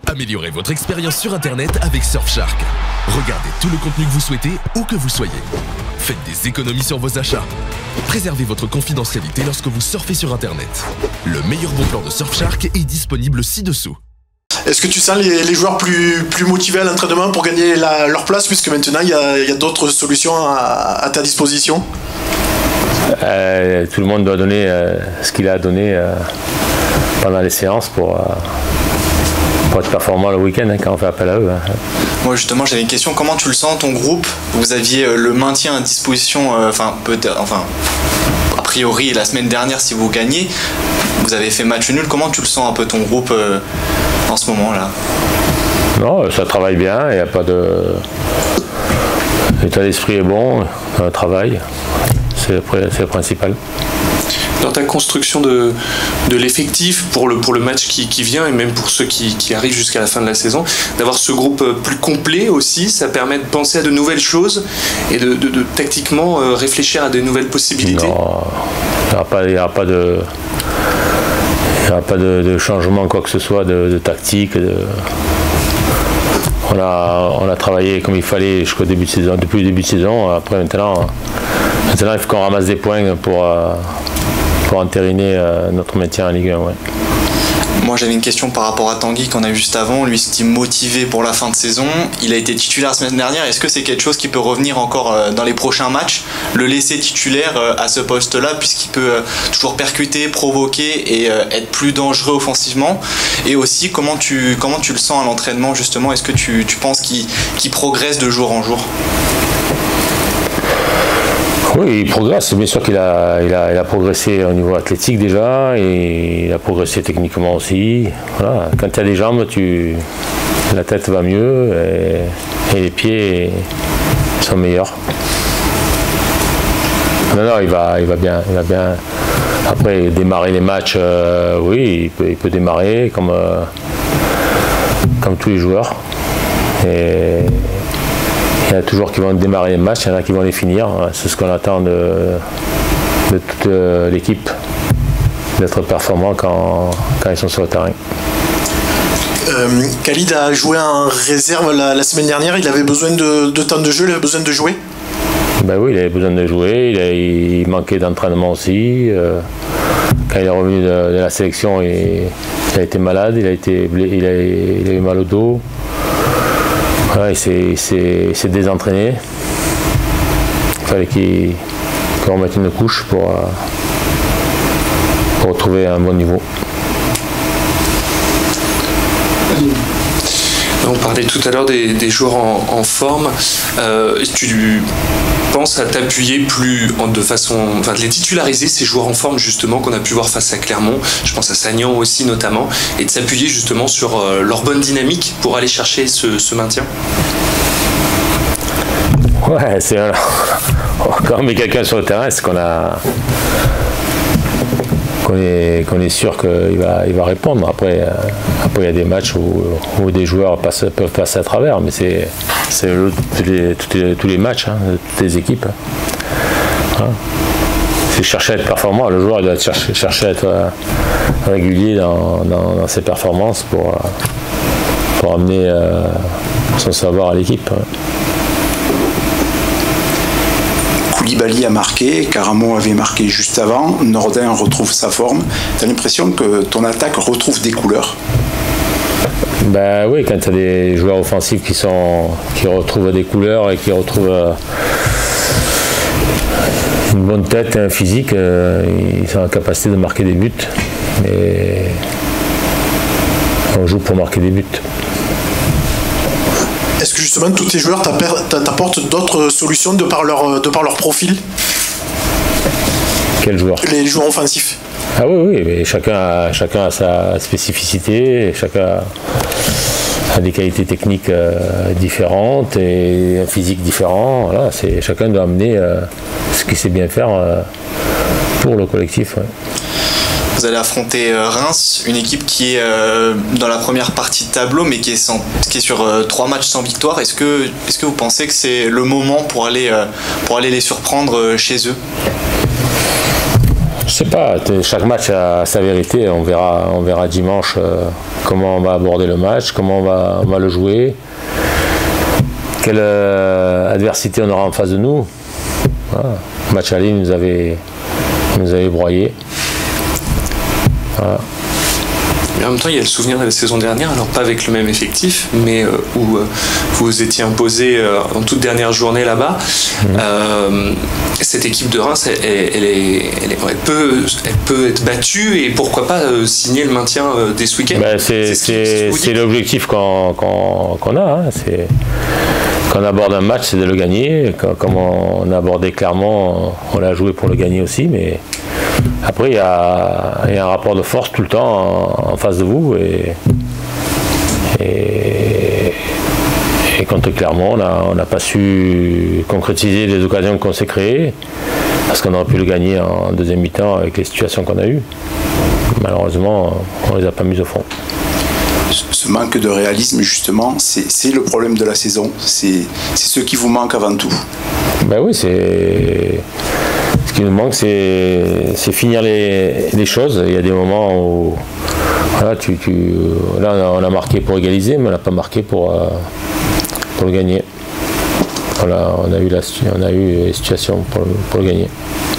Améliorez votre expérience sur Internet avec Surfshark. Regardez tout le contenu que vous souhaitez, où que vous soyez. Faites des économies sur vos achats. Préservez votre confidentialité lorsque vous surfez sur Internet. Le meilleur bon plan de Surfshark est disponible ci-dessous. Est-ce que tu sens les joueurs plus motivés à l'entraînement pour gagner leur place, puisque maintenant il y a d'autres solutions à ta disposition? Tout le monde doit donner ce qu'il a donné pendant les séances pour être performant le week-end quand on fait appel à eux. Moi justement j'avais une question, comment tu le sens ton groupe? Vous aviez le maintien à disposition, a priori la semaine dernière si vous gagnez, vous avez fait match nul, comment tu le sens un peu ton groupe en ce moment là? Non, ça travaille bien, il n'y a pas de... L'état d'esprit est bon, le travail, c'est le principal. Dans ta construction de l'effectif pour le match qui vient et même pour ceux qui arrivent jusqu'à la fin de la saison, d'avoir ce groupe plus complet aussi, ça permet de penser à de nouvelles choses et de tactiquement réfléchir à de nouvelles possibilités. Non, il n'y aura pas de changement quoi que ce soit de tactique. On a travaillé comme il fallait jusqu'au début de saison, depuis le début de saison. Après maintenant il faut qu'on ramasse des points pour entériner notre maintien en Ligue 1. Ouais. Moi j'avais une question par rapport à Tanguy qu'on a vu juste avant. Lui s'est motivé pour la fin de saison. Il a été titulaire la semaine dernière. Est-ce que c'est quelque chose qui peut revenir encore dans les prochains matchs? Le laisser titulaire à ce poste-là, puisqu'il peut toujours percuter, provoquer et être plus dangereux offensivement. Et aussi comment tu le sens à l'entraînement justement? Est-ce que tu penses qu'il progresse de jour en jour? Oui, il progresse. Bien sûr qu'il a progressé au niveau athlétique déjà, et il a progressé techniquement aussi. Voilà. Quand tu as des jambes, la tête va mieux et les pieds sont meilleurs. Non, il va bien. Après, démarrer les matchs, oui, il peut démarrer comme tous les joueurs. Et il y en a toujours qui vont démarrer les matchs, il y en a qui vont les finir. C'est ce qu'on attend de toute l'équipe, d'être performant quand ils sont sur le terrain. Khalid a joué en réserve la semaine dernière, il avait besoin de temps de jeu, il avait besoin de jouer? Ben oui, il avait besoin de jouer, il manquait d'entraînement aussi. Quand il est revenu de la sélection, il a été malade, il a eu mal au dos. Voilà, il s'est désentraîné. Il fallait qu'il remette une couche pour retrouver un bon niveau. On parlait tout à l'heure des joueurs en forme. Tu penses à t'appuyer de les titulariser, ces joueurs en forme justement qu'on a pu voir face à Clermont, je pense à Sagnan aussi notamment, et de s'appuyer justement sur leur bonne dynamique pour aller chercher ce maintien? Ouais, quand on met quelqu'un sur le terrain, c'est qu'on est sûr qu'il va répondre. Après, il y a des matchs où des joueurs peuvent passer à travers, mais c'est tous les matchs, toutes les équipes. Voilà. C'est chercher à être performant. Le joueur doit chercher à être régulier dans ses performances pour amener son savoir à l'équipe. Koulibaly a marqué, Caramo avait marqué juste avant, Nordin retrouve sa forme. Tu as l'impression que ton attaque retrouve des couleurs? Ben oui, quand tu as des joueurs offensifs qui retrouvent des couleurs et qui retrouvent une bonne tête et un physique, ils sont en capacité de marquer des buts. Mais on joue pour marquer des buts. Est-ce que justement tous tes joueurs t'apportent d'autres solutions de par leur profil? Quels joueurs? Les joueurs offensifs. Ah oui, mais chacun a sa spécificité, chacun a des qualités techniques différentes et un physique différent. Voilà, chacun doit amener ce qu'il sait bien faire pour le collectif. Ouais. Vous allez affronter Reims, une équipe qui est dans la première partie de tableau, mais qui est sur 3 matchs sans victoire. Est-ce que vous pensez que c'est le moment pour aller les surprendre chez eux? sais pas, chaque match a sa vérité. On verra dimanche comment on va aborder le match, comment on va le jouer, quelle adversité on aura en face de nous. Voilà. Le match aller nous avait broyé. Voilà. Mais en même temps, il y a le souvenir de la saison dernière, alors pas avec le même effectif, mais où vous étiez imposé en toute dernière journée là-bas. Cette équipe de Reims, elle peut être battue et pourquoi pas signer le maintien dès ce week-end. C'est l'objectif qu'on a. Hein. Quand on aborde un match, c'est de le gagner. Comme on a abordé Clermont, on l'a joué pour le gagner aussi, mais après, il y a un rapport de force tout le temps en face de vous. Et contre Clermont, on n'a pas su concrétiser les occasions qu'on s'est créées, parce qu'on aurait pu le gagner en deuxième mi-temps avec les situations qu'on a eues. Malheureusement, on ne les a pas mises au fond. Ce manque de réalisme, justement, c'est le problème de la saison. C'est ce qui vous manque avant tout. Ben oui, ce qui nous manque, c'est finir les choses. Il y a des moments où voilà, là on a marqué pour égaliser, mais on n'a pas marqué pour le gagner. Voilà, on a eu les situations pour le gagner.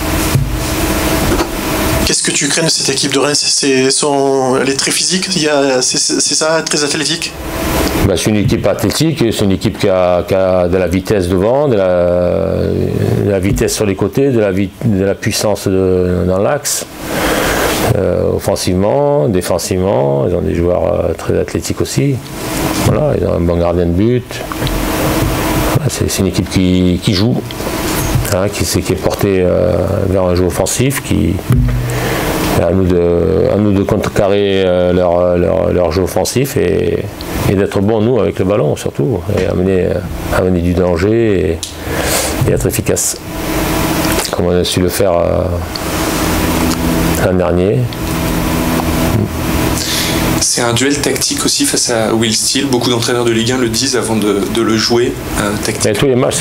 Qu'est-ce que tu crains de cette équipe de Reims? Elle est très physique, c'est ça, très athlétique? Ben, c'est une équipe athlétique, c'est une équipe qui a de la vitesse devant, de la vitesse sur les côtés, de la puissance dans l'axe, offensivement, défensivement. Ils ont des joueurs très athlétiques aussi. Voilà, ils ont un bon gardien de but. Voilà, c'est une équipe qui joue, hein, qui est portée vers un jeu offensif, à nous de contrecarrer leur jeu offensif et d'être bons, nous, avec le ballon, surtout, et amener du danger et être efficace, comme on a su le faire l'an dernier. C'est un duel tactique aussi face à Will Steele. Beaucoup d'entraîneurs de Ligue 1 le disent avant de le jouer tactique. Tous les matchs,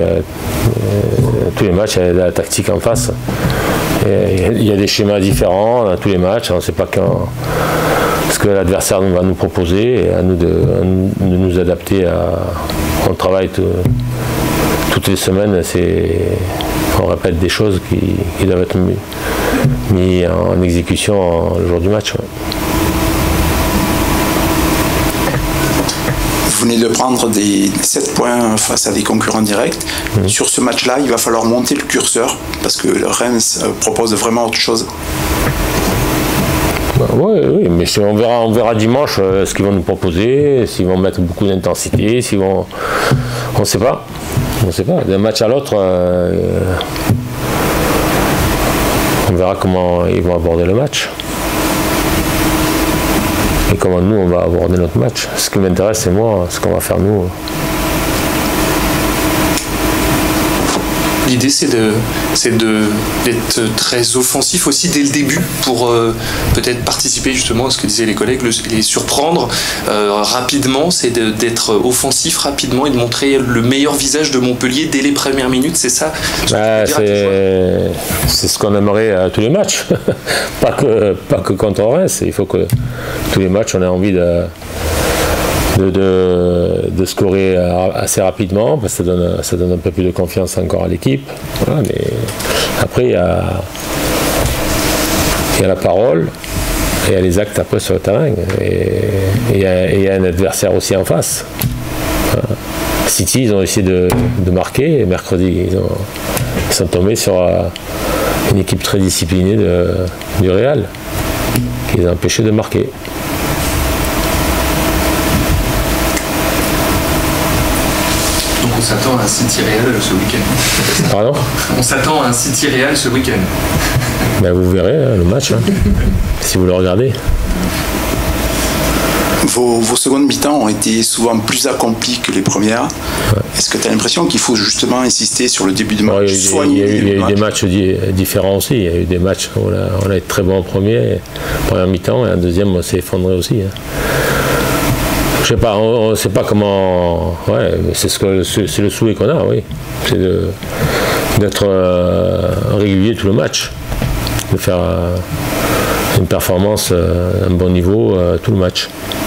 il y a de la tactique en face. Il y a des schémas différents dans tous les matchs. On ne sait pas ce que l'adversaire va nous proposer, et à nous de nous adapter. On travaille toutes les semaines. On répète des choses qui doivent être mises en exécution le jour du match. Ouais. Vous venez de prendre 7 points face à des concurrents directs. Sur ce match-là, il va falloir monter le curseur parce que le Reims propose vraiment autre chose. Oui, mais on verra dimanche ce qu'ils vont nous proposer, s'ils vont mettre beaucoup d'intensité, on ne sait pas. D'un match à l'autre, on verra comment ils vont aborder le match. Et comment nous, on va aborder notre match. Ce qui m'intéresse, c'est moi, ce qu'on va faire nous. L'idée, c'est d'être très offensif aussi dès le début pour peut-être participer justement à ce que disaient les collègues, les surprendre rapidement. C'est d'être offensif rapidement et de montrer le meilleur visage de Montpellier dès les premières minutes. C'est ça. C'est ce qu'on aimerait à tous les matchs. pas que contre Reims. Il faut que tous les matchs, on ait envie de scorer assez rapidement, parce que ça donne un peu plus de confiance encore à l'équipe. Voilà, mais après, il y a la parole et il y a les actes après sur le terrain. Et il y a un adversaire aussi en face. Voilà. City, ils ont essayé de marquer, et mercredi, ils sont tombés sur une équipe très disciplinée du Real, qui les a empêchés de marquer. On s'attend à un City Real ce week-end. Pardon ? On s'attend à un City Real ce week-end. Ben vous verrez le match, si vous le regardez. Vos secondes mi-temps ont été souvent plus accomplies que les premières. Ouais. Est-ce que tu as l'impression qu'il faut justement insister sur le début de match? Il y a eu des matchs différents aussi. Il y a eu des matchs où on a été très bon en première mi-temps, et en deuxième, on s'est effondré aussi. Je sais pas, on ne sait pas comment. Ouais, c'est le souhait qu'on a, oui. C'est d'être régulier tout le match. de faire une performance à un bon niveau tout le match.